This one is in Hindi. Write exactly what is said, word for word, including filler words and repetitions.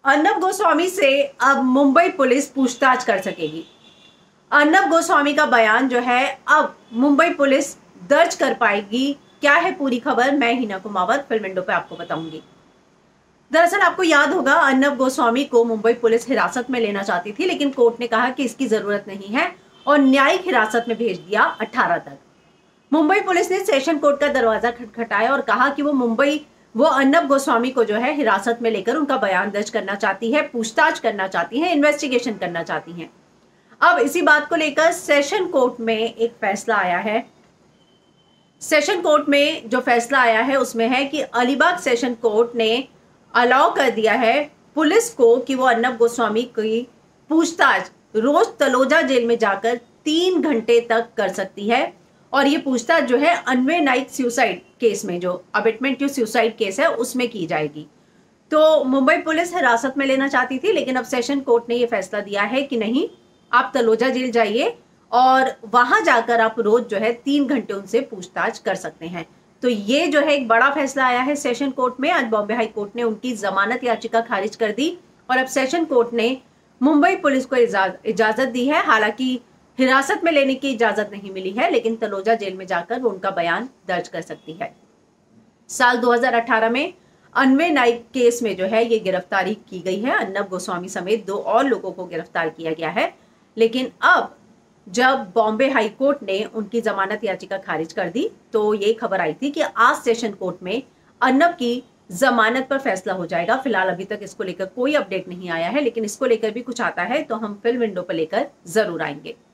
अर्नब गोस्वामी से अब मुंबई पुलिस पूछताछ कर सकेगी। अर्नब गोस्वामी का बयान जो है अब मुंबई पुलिस दर्ज कर पाएगी। क्या है पूरी खबर, मैं हिना कुमावत फिल्म विंडो पे आपको बताऊंगी। दरअसल आपको याद होगा, अर्नब गोस्वामी को मुंबई पुलिस हिरासत में लेना चाहती थी, लेकिन कोर्ट ने कहा कि इसकी जरूरत नहीं है और न्यायिक हिरासत में भेज दिया अठारह तक। मुंबई पुलिस ने सेशन कोर्ट का दरवाजा खटखटाया और कहा कि वो मुंबई वो अर्नब गोस्वामी को जो है हिरासत में लेकर उनका बयान दर्ज करना चाहती है, पूछताछ करना चाहती है, इन्वेस्टिगेशन करना चाहती है। अब इसी बात को लेकर सेशन कोर्ट में एक फैसला आया है। सेशन कोर्ट में जो फैसला आया है उसमें है कि अलीबाग सेशन कोर्ट ने अलाउ कर दिया है पुलिस को कि वो अर्नब गोस्वामी की पूछताछ रोज तलोजा जेल में जाकर तीन घंटे तक कर सकती है। और ये पूछताछ जो है अन्वय नाइक सुसाइड केस में, जो अबेटमेंट टू सुसाइड केस है, उसमें की जाएगी। तो मुंबई पुलिस हिरासत में लेना चाहती थी, लेकिन अब सेशन कोर्ट ने ये फैसला दिया है कि नहीं, आप तलोजा जेल जाइए और वहां जाकर आप रोज जो है तीन घंटे उनसे पूछताछ कर सकते हैं। तो ये जो है एक बड़ा फैसला आया है सेशन कोर्ट में। आज बॉम्बे हाई कोर्ट ने उनकी जमानत याचिका खारिज कर दी और अब सेशन कोर्ट ने मुंबई पुलिस को इजाजत दी है। हालांकि हिरासत में लेने की इजाजत नहीं मिली है, लेकिन तलोजा जेल में जाकर वो उनका बयान दर्ज कर सकती है। साल दो हज़ार अठारह में अन्वय नाइक केस में जो है ये गिरफ्तारी की गई है। अर्नब गोस्वामी समेत दो और लोगों को गिरफ्तार किया गया है। लेकिन अब जब बॉम्बे हाई कोर्ट ने उनकी जमानत याचिका खारिज कर दी तो ये खबर आई थी कि आज सेशन कोर्ट में अर्नब की जमानत पर फैसला हो जाएगा। फिलहाल अभी तक इसको लेकर कोई अपडेट नहीं आया है, लेकिन इसको लेकर भी कुछ आता है तो हम फिल्म विंडो पर लेकर जरूर आएंगे।